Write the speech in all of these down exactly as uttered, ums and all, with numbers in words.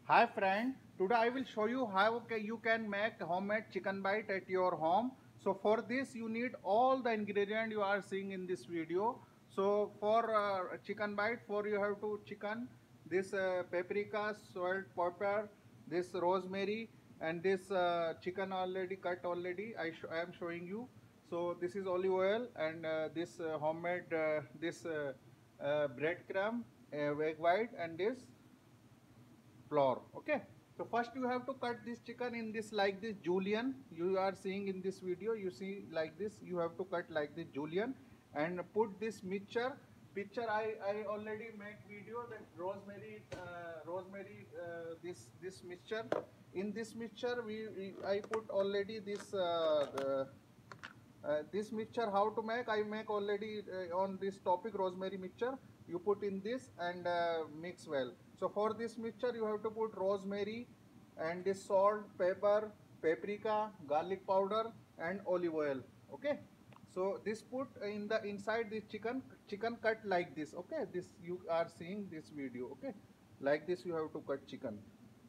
Hi friend, today I will show you how you can make homemade chicken bite at your home. So for this you need all the ingredients you are seeing in this video. So for uh, chicken bite, for you have to chicken, this uh, paprika, salt, pepper, this rosemary, and this uh, chicken already cut already. I, I am showing you. So this is olive oil and uh, this uh, homemade uh, this uh, uh, breadcrumb, uh, egg white, and this flour. Okay, so first you have to cut this chicken in this like this julienne you are seeing in this video. You see like this, you have to cut like this julienne and put this mixture picture. i i already make video that rosemary uh, rosemary uh, this this mixture. In this mixture we, we I put already this uh, the, uh, this mixture how to make. I make already uh, on this topic rosemary mixture. You put in this and uh, mix well. So for this mixture you have to put rosemary and this salt, pepper, paprika, garlic powder, and olive oil. Okay, so this put in the inside this chicken chicken cut like this. Okay, this you are seeing this video. Okay, like this you have to cut chicken.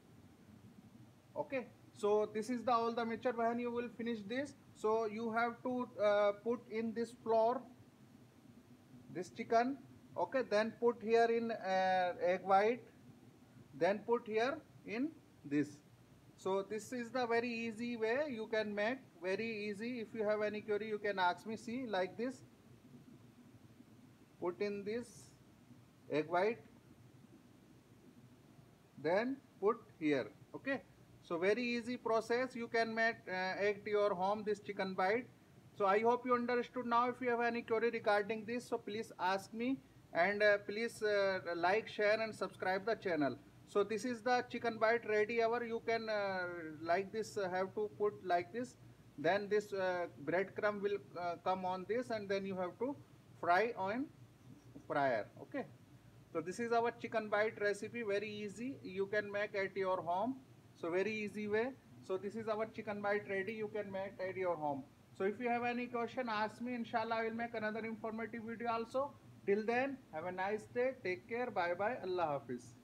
Okay, so this is the all the mixture. When you will finish this, so you have to uh, put in this flour this chicken. Okay, then put here in uh, egg white, then put here in this. So this is the very easy way you can make, very easy. If you have any query you can ask me. See like this, put in this egg white, then put here. Okay, so very easy process. You can make uh, at your home this chicken bite. So I hope you understood. Now if you have any query regarding this, so please ask me, and uh, please uh, like, share, and subscribe the channel. So this is the chicken bite ready. Ever you can uh, like this uh, have to put like this, then this uh, breadcrumb will uh, come on this, and then you have to fry on fryer. Okay, so this is our chicken bite recipe, very easy. You can make at your home. So very easy way. So this is our chicken bite ready. You can make at your home. So if you have any question, ask me. Inshallah, I will make another informative video also. Till then, have a nice day. Take care. Bye bye. Allah Hafiz.